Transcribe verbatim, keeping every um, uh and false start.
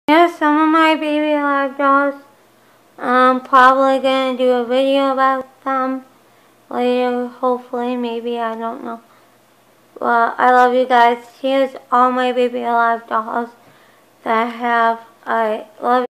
Here's some of my Baby Alive dolls. I'm probably gonna do a video about them later, hopefully, maybe, I don't know. Well, I love you guys. Here's all my Baby Alive dolls that I have. I love you.